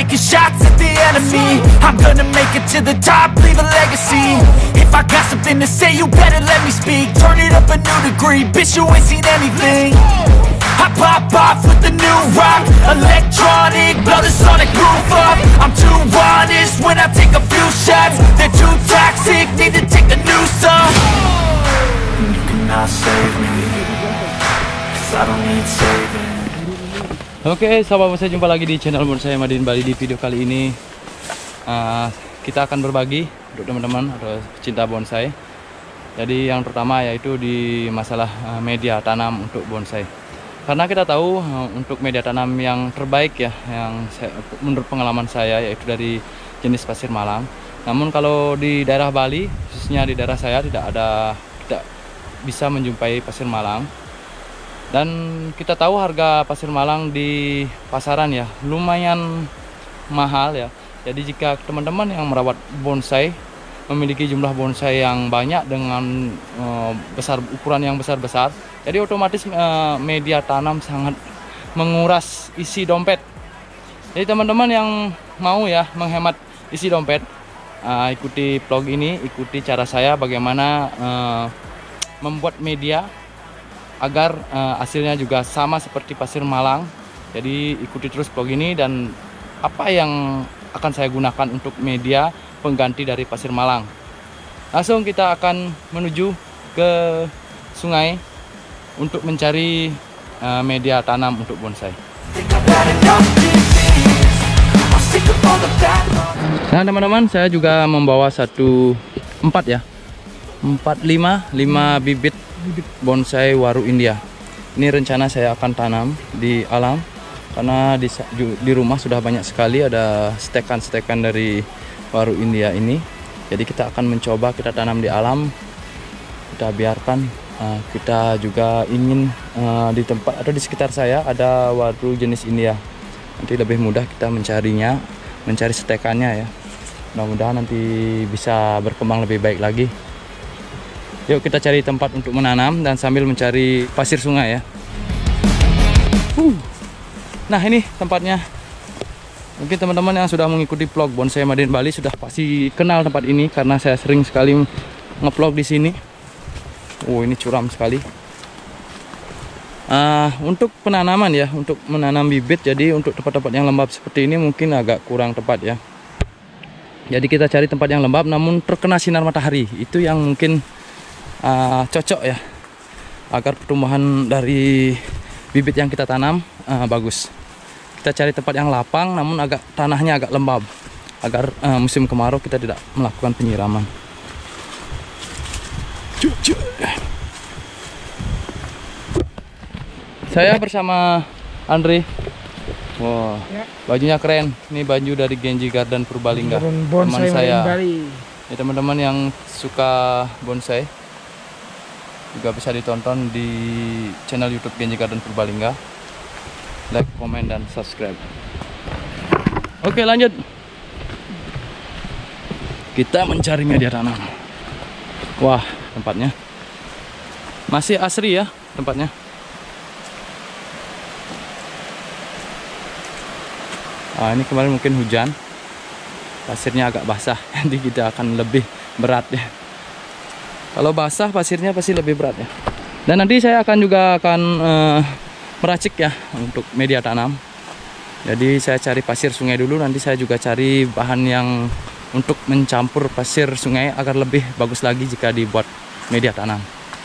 taking shots at the enemy. I'm gonna make it to the top, leave a legacy. If I got something to say, you better let me speak. Turn it up a new degree, bitch, you ain't seen anything. I pop off with the new rock, electronic, blow the sonic roof up. I'm too honest when I take a few shots. They're too toxic, need to take the noose off. You cannot save me, 'cause I don't need saving. Oke, sahabat bonsai, jumpa lagi di channel Bonsai Madin Bali. Di video kali ini kita akan berbagi untuk teman-teman atau cinta bonsai. Jadi yang pertama yaitu di masalah media tanam untuk bonsai. Karena kita tahu untuk media tanam yang terbaik ya, menurut pengalaman saya, yaitu dari jenis pasir malang. Namun kalau di daerah Bali, khususnya di daerah saya, tidak bisa menjumpai pasir malang. Dan kita tahu harga pasir malang di pasaran ya lumayan mahal ya. Jadi jika teman-teman yang merawat bonsai memiliki jumlah bonsai yang banyak dengan ukuran yang besar-besar, jadi otomatis media tanam sangat menguras isi dompet. Jadi teman-teman yang mau ya menghemat isi dompet, ikuti vlog ini, ikuti cara saya bagaimana membuat media agar hasilnya juga sama seperti pasir malang. Jadi ikuti terus vlog ini, dan apa yang akan saya gunakan untuk media pengganti dari pasir malang. Langsung kita akan menuju ke sungai untuk mencari media tanam untuk bonsai. Nah teman-teman, saya juga membawa 4 5 bibit bonsai waru India. Ini rencana saya akan tanam di alam, karena di rumah sudah banyak sekali ada stekan-stekan dari waru India ini. Jadi kita akan mencoba kita tanam di alam, kita biarkan. Kita juga ingin di tempat atau di sekitar saya ada waru jenis India. Nanti lebih mudah kita mencarinya, mencari stekannya ya. Mudah-mudahan nanti bisa berkembang lebih baik lagi. Yuk kita cari tempat untuk menanam dan sambil mencari pasir sungai ya. Nah ini tempatnya. Mungkin teman-teman yang sudah mengikuti vlog Bonsai Madin Bali sudah pasti kenal tempat ini, karena saya sering sekali nge-vlog di sini. Ini curam sekali. Untuk penanaman ya, untuk menanam bibit, jadi untuk tempat-tempat yang lembab seperti ini mungkin agak kurang tepat ya. Jadi kita cari tempat yang lembab namun terkena sinar matahari. Itu yang mungkin cocok ya, agar pertumbuhan dari bibit yang kita tanam bagus. Kita cari tempat yang lapang namun tanahnya agak lembab, agar musim kemarau kita tidak melakukan penyiraman. Saya bersama Andre. Wow, bajunya keren. Ini baju dari Genji Garden Purbalingga, teman saya. Ini teman-teman yang suka bonsai juga bisa ditonton di channel YouTube Genji Garden Purbalingga. Like, komen, dan subscribe. Oke, lanjut. Kita mencari media tanam. Wah, tempatnya masih asri ya tempatnya. Ini kemarin mungkin hujan, pasirnya agak basah. Nanti kita akan lebih berat ya. Kalau basah pasirnya pasti lebih berat ya. Dan nanti saya juga akan meracik ya untuk media tanam. Jadi saya cari pasir sungai dulu, nanti saya juga cari bahan yang untuk mencampur pasir sungai agar lebih bagus lagi jika dibuat media tanam.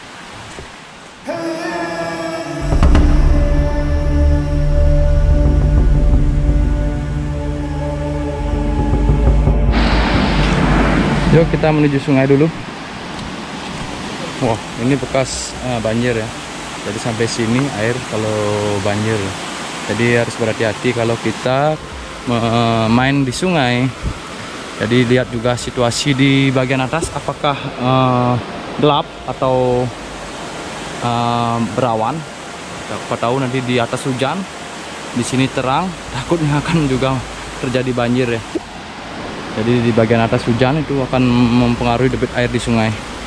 Yuk kita menuju sungai dulu. Wah, ini bekas banjir ya. Jadi sampai sini air kalau banjir. Jadi harus berhati-hati kalau kita main di sungai. Jadi lihat juga situasi di bagian atas, apakah gelap atau berawan. Siapa tahu nanti di atas hujan, di sini terang, takutnya akan juga terjadi banjir ya. Jadi di bagian atas hujan itu akan mempengaruhi debit air di sungai.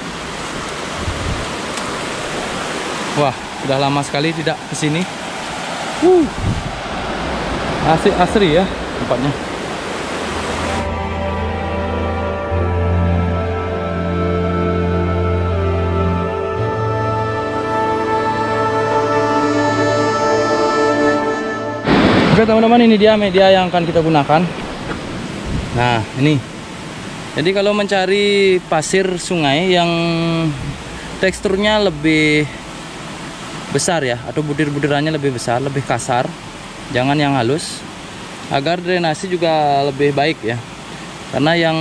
Wah, sudah lama sekali tidak ke sini. Asik asri ya tempatnya. Oke teman-teman, ini dia media yang akan kita gunakan. Nah ini, jadi kalau mencari pasir sungai yang teksturnya lebih besar ya, atau budir-budirannya lebih besar, lebih kasar, jangan yang halus, agar drainasi juga lebih baik ya. Karena yang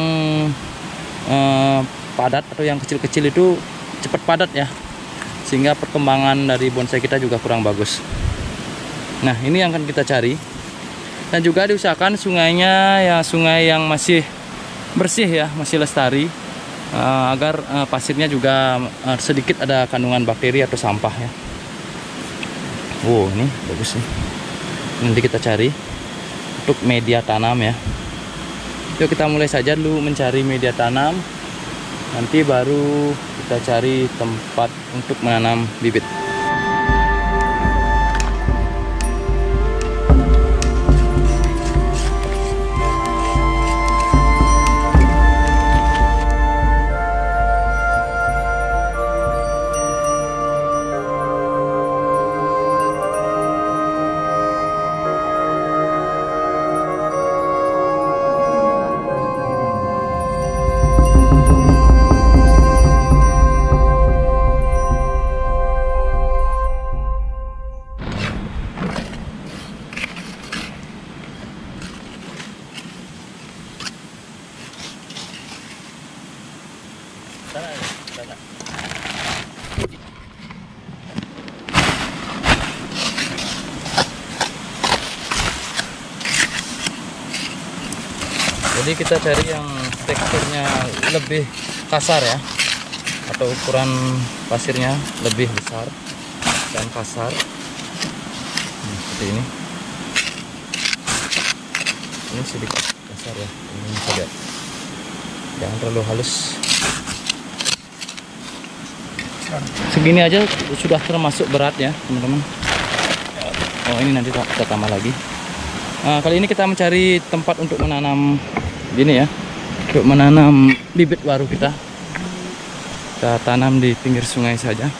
padat atau yang kecil-kecil itu cepat padat ya, sehingga perkembangan dari bonsai kita juga kurang bagus. Nah ini yang akan kita cari. Dan juga diusahakan sungainya ya sungai yang masih bersih ya, masih lestari, agar pasirnya juga sedikit ada kandungan bakteri atau sampah ya. Wow, ini bagus nih. Nanti kita cari untuk media tanam ya. Yuk kita mulai saja dulu mencari media tanam. Nanti baru kita cari tempat untuk menanam bibit. Jadi kita cari yang teksturnya lebih kasar ya, atau ukuran pasirnya lebih besar dan kasar. Seperti ini. Ini sedikit kasar ya, ini saja. Jangan terlalu halus. Segini aja sudah termasuk berat ya teman-teman. Oh ini nanti kita tambah lagi. Nah, kali ini kita mencari tempat untuk menanam gini ya, untuk menanam bibit baru kita tanam di pinggir sungai saja.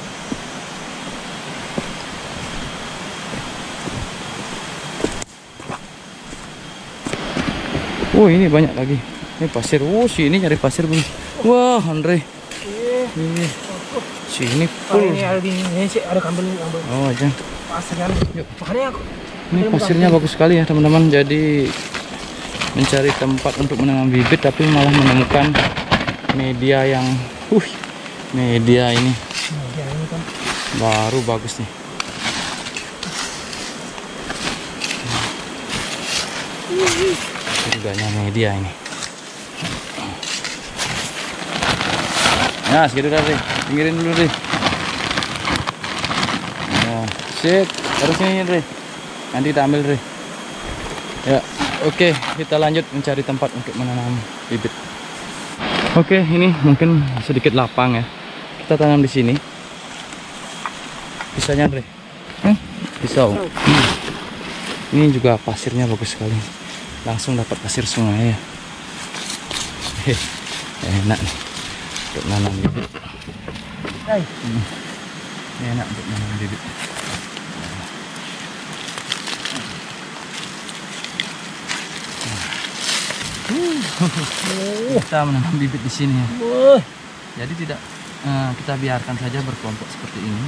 Ini banyak lagi. Ini pasir. Sini cari pasir bun. Wah Andre, ini sini full. Ini ada kambing. Oh aja. Pasirnya. Yuk. Makanya aku. Ini pasirnya bagus sekali ya teman-teman. Jadi mencari tempat untuk menanam bibit tapi malah menemukan media yang media ini kan baru bagus nih. Harganya media ini. Nah segitu tadi, pinggirin dulu deh. Nah, sip, harusnya ini deh. Nanti kita ambil deh. Ya. Oke, kita lanjut mencari tempat untuk menanam bibit. Oke, ini mungkin sedikit lapang ya. Kita tanam di sini. Pisaunya, Andre. Pisau. Ini juga pasirnya bagus sekali. Langsung dapat pasir sungai ya. Enak nih untuk menanam bibit. Enak untuk menanam bibit. Kita menanam bibit di sini ya. Jadi tidak kita biarkan saja berkelompok seperti ini.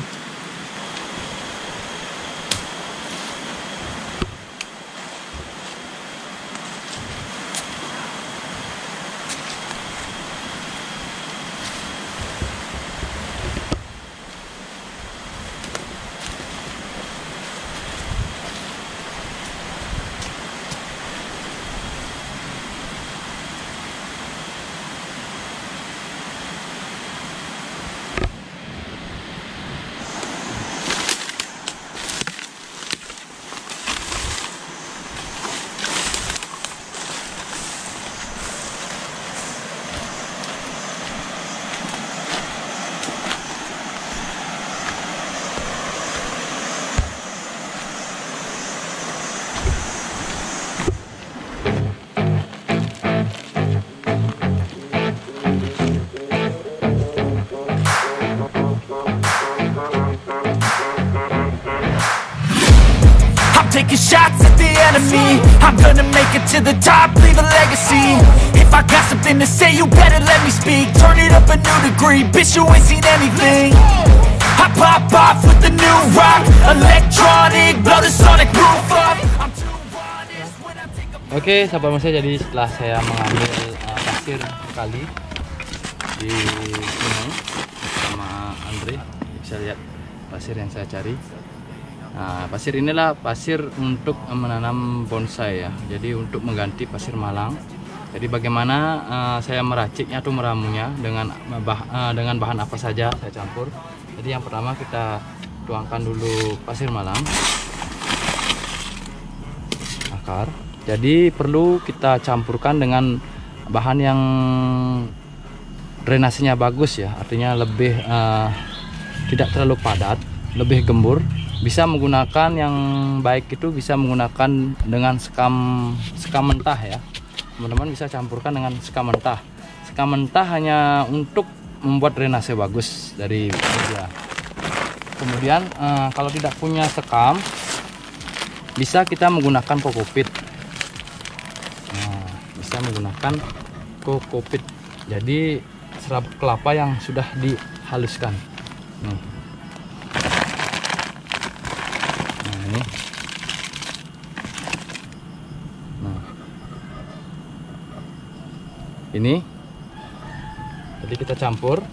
taking shots at the enemy. I'm gonna make it to the top, leave a legacy. If I got something to say, you better let me speak. Turn it up a new degree, bitch, you ain't seen anything. I pop off with the new rock, electronic, blow the sonic roof up. I'm too honest when I take a... Oke, sahabat bonsai, jadi setelah saya mengambil pasir kali di sini sama Andre, bisa lihat pasir yang saya cari. Nah, pasir inilah pasir untuk menanam bonsai ya. Jadi untuk mengganti pasir Malang. Jadi bagaimana saya meraciknya atau meramunya dengan bahan apa saja saya campur. Jadi yang pertama kita tuangkan dulu pasir Malang, akar. Jadi perlu kita campurkan dengan bahan yang drainasenya bagus ya, artinya lebih tidak terlalu padat, lebih gembur. Bisa menggunakan yang baik itu bisa menggunakan dengan sekam mentah ya. Teman-teman bisa campurkan dengan sekam mentah. Sekam mentah hanya untuk membuat drainase bagus dari media. Kemudian kalau tidak punya sekam, bisa kita menggunakan kokopit. Nah, bisa menggunakan kokopit. Jadi serabut kelapa yang sudah dihaluskan. Nih. Nah, ini. Nah. Ini. Jadi kita campur.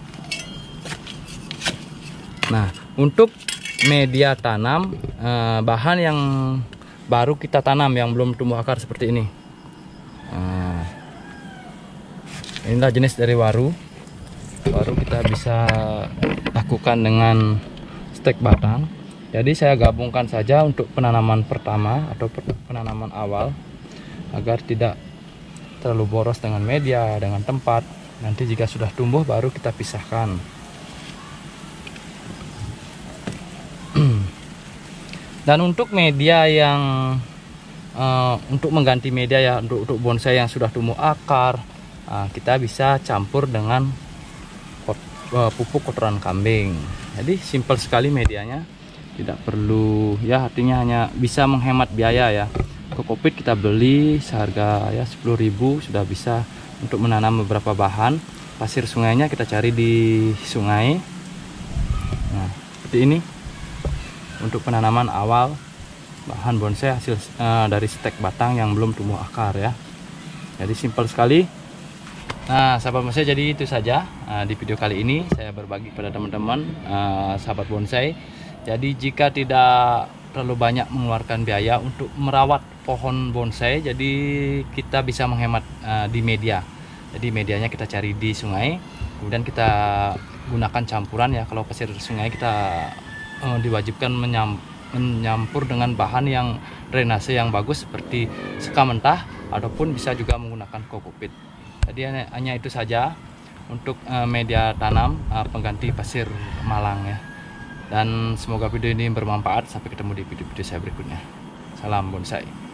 Nah, untuk media tanam bahan yang baru kita tanam yang belum tumbuh akar seperti ini. Inilah jenis dari waru. Waru kita bisa lakukan dengan stek batang. Jadi saya gabungkan saja untuk penanaman pertama atau penanaman awal agar tidak terlalu boros dengan media, dengan tempat. Nanti jika sudah tumbuh baru kita pisahkan. Dan untuk media yang untuk mengganti media ya, untuk bonsai yang sudah tumbuh akar, kita bisa campur dengan pupuk kotoran kambing. Jadi simpel sekali medianya, tidak perlu ya, artinya hanya bisa menghemat biaya ya. Kokopit kita beli seharga ya 10.000 sudah bisa untuk menanam beberapa bahan. Pasir sungainya kita cari di sungai. Nah, seperti ini untuk penanaman awal bahan bonsai hasil dari stek batang yang belum tumbuh akar ya. Jadi simpel sekali. Nah, sahabat bonsai, jadi itu saja di video kali ini saya berbagi pada teman-teman sahabat bonsai. Jadi jika tidak terlalu banyak mengeluarkan biaya untuk merawat pohon bonsai, jadi kita bisa menghemat di media. Jadi medianya kita cari di sungai, kemudian kita gunakan campuran ya. Kalau pasir sungai kita diwajibkan menyampur dengan bahan yang drainase yang bagus seperti sekam mentah ataupun bisa juga menggunakan kokopit. Jadi hanya itu saja untuk media tanam pengganti pasir Malang ya. Dan semoga video ini bermanfaat. Sampai ketemu di video-video saya berikutnya. Salam bonsai.